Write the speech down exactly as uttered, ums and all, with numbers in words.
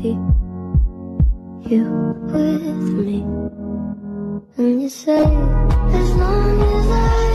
keep you with me. And you say, as long as I